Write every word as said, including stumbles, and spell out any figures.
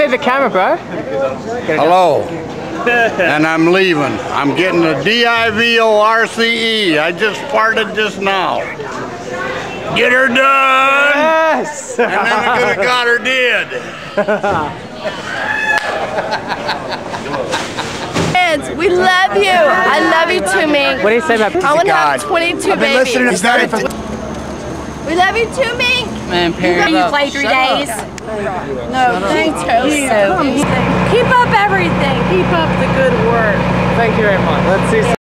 Say the camera, bro. Hello. And I'm leaving. I'm getting a D I V O R C E. I just parted just now. Get her done! Yes! And then I could have got her dead. Kids, we love you. I love you too, Mink. What do you say about I want to have twenty-two babies. We love you too, Mink. Man, parents. You play three days. No, thanks. So keep up everything. Keep up the good work. Thank you very much. Let's see.